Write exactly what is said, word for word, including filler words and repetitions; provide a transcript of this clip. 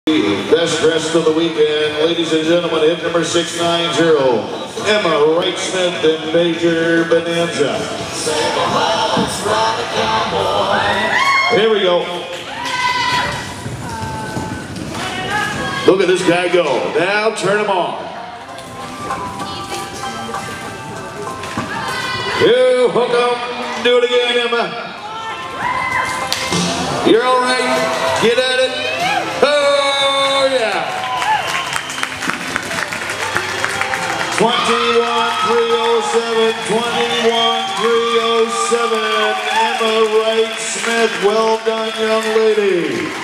Best dressed of the weekend, ladies and gentlemen, hit number six nine zero, Emma Wright-Smith and Major Bonanza. Here we go. Look at this guy go. Now turn him on. You hook him. Do it again, Emma. You're all right. Get at it. Oh, yeah. twenty-one three oh seven, twenty-one three oh seven. Emma Wright-Smith. Well done, young lady.